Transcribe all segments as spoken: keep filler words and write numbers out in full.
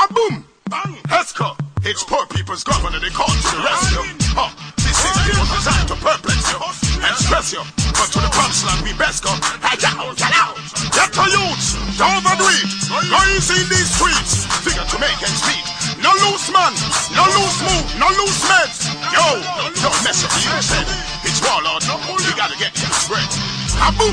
Kaboom! Bang! Heska! It's poor people's governor, they call to the rescue. Huh. This system was designed to perplex you and stress you. But to the punchline, we best go. Hey, get out, get out! Get to youths! Don't overdo it! Go easy in these streets! Figure to make ends meet. No loose man! No loose move! No loose meds! Yo! Don't mess up the youth's head. It's warlord. We gotta get you spread. Kaboom!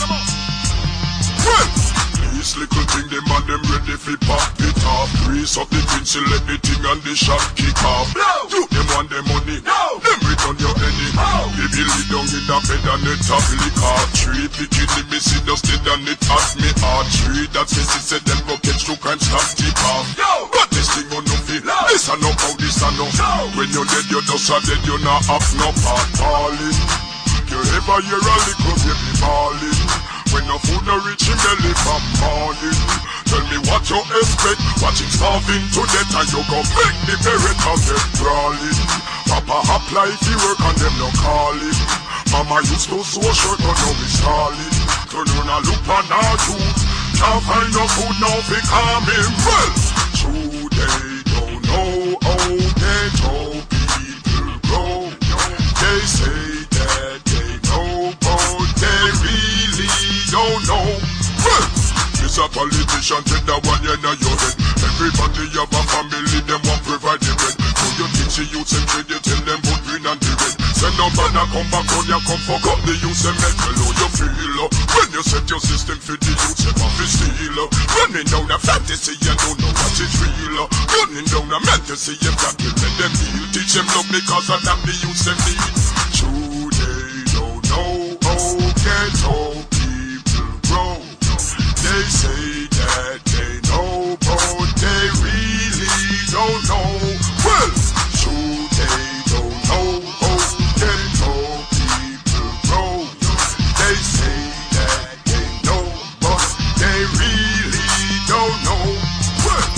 Well! This little thing, them and them ready fi pop it off. Grease up the thing, select the thing and the shot kick off. No. You them want them money, no. Them return your penny. No. Baby lay down in the bed and it top lick off. Tree picking the missing dust dead and it hot me hard. Tree that says it said them go catch two crime stop kick off. No. But this thing on no feel, no. This a no how this a no. No. When you're dead you're just a dead, you're not up no part calling. You ever hear a little baby balling? When no food no reach him belly from morning. Tell me what you expect. Watching starving to death and you go make the parent of them crawling. Papa apply if he work and them no calling. Mama used to sew shirt but now we stalling. Turn on a look on our youth. Can't find no food now fi calm him. Well, true they don't know how ghetto people grow. They say that they know but they really don't know. Well, this a politician take that one in your head. Everybody have a family, them want provide the bread. So you think she use them trade, you tell them put green and the red. Send no man a come back on you, come fuck up the use and make hello you feel. When you set your system for the youth, you have to steal. Running down a fantasy, you don't know what it's real. Running down a fantasy, you got to let them heal. Teach them love because of that the youth them need. True, they don't know how ghetto people grow. They say that they know, but they really don't know. Well, true, they don't know how ghetto people grow. They say that they know, but they really don't know. Well,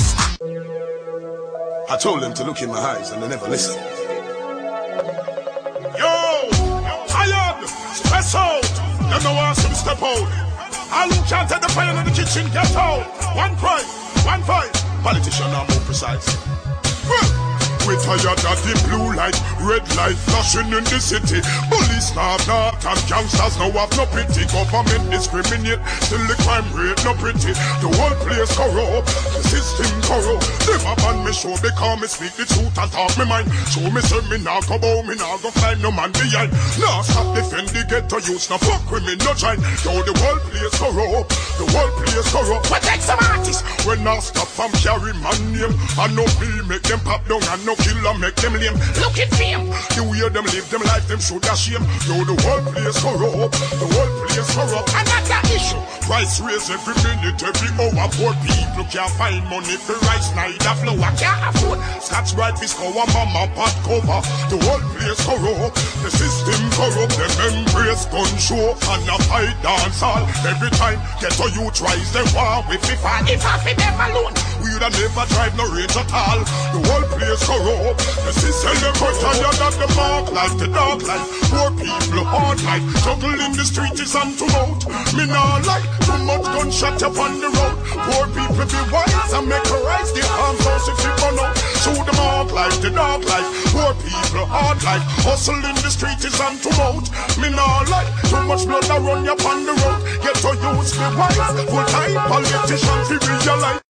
I told them to look in my eyes and they never listened. Yo, tired, stress out, them no want some step out. All who can't take the fire in the kitchen, get out. One pride, one fight. Politician are more precise. Well, we tired of the blue light, red light flashing in the city. Police now dark and gangsters now have no pity. Government discriminate, still the crime rate no pretty. The whole place corrupt, the system corrupt. Them a ban me show because me speak the truth and talk me mind. Show me say me now go bow, me now go climb no man behind. Now stop defend the ghetto youths, now fuck with me no join. Yo, the whole place corrupt, the whole place corrupt. What take some artists? When now stop from carry man name, and no be make them pop down and no killer make them lame. Look at them, the way them live them life them should a shame. Yo, the whole place corrupt, the whole place corrupt. Another issue, price raise every minute, every hour. Poor people can't find money for rice, neither flour can't afford. Scotch bright fish cover, mama pot cover. The whole place corrupt, the system corrupt. Them embrace gun show and a fight dance hall. Every time get a youth rise, they war with me fall. If I fit them alone, we'd have never drive no range at all. The whole place corrupt. The system never tired of the mark life, the dark life. Poor people hard life, juggle in the street is on to out. Me nah like too much gunshot up on the road. Poor people be wise and make a rise. The arms house if you run out. Show the mark life, the dark life. Poor people hard life, hustle in the street is on to out. Me nah like too much blood a run up on the road. Get to use the wise, full time politicians we realize.